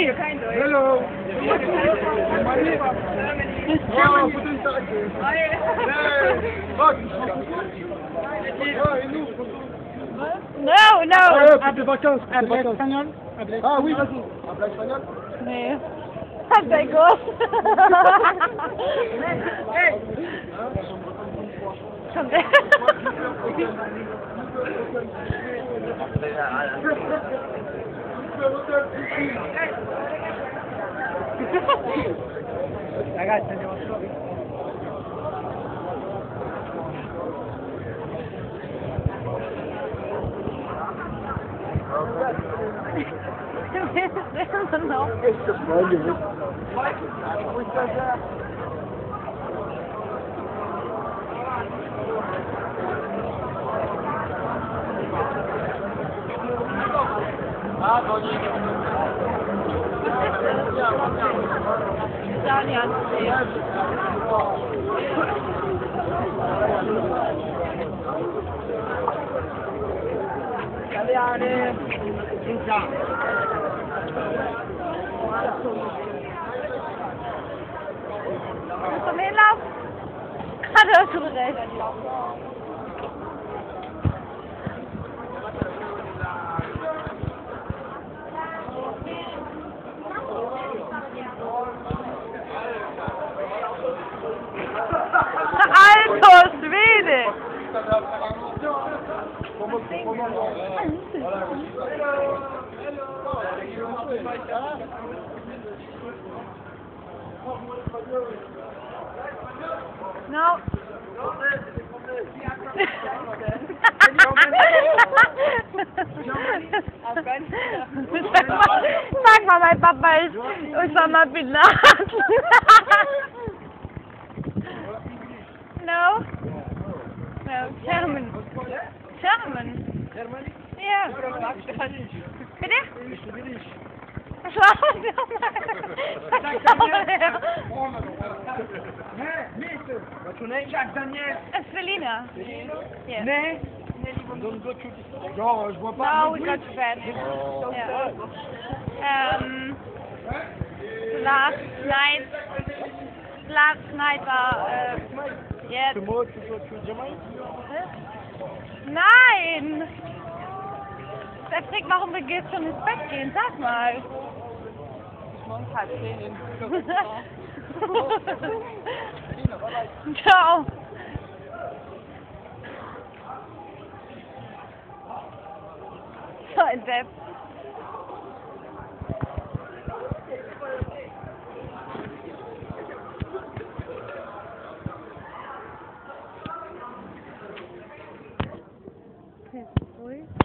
Hello. No, no. Des vacances. Espagnol. Ah oui, vas-y. Un plat espagnol. Mais... C'est gauche. Ragazzi, andiamo fuori. No. Questo voglio. Italian. Italiane. Komm hinlauf. Hat er schon recht. Alter Schwede! No. Sag mal, mein Papa ist Osama Bin Laden. No? No, German. German? Ja. Bitte? Was war das nochmal? What's your name? Jacques Daniel. Selina. Yeah. Né? Genre, je vois pas. No, we got to bed. Yeah. Last night war, yeah. Nein! Der fragt, warum wir gestern ins Bett gehen, sag mal. Morgen 9:30 in Ciao. So ein Depp. Okay, ruhig.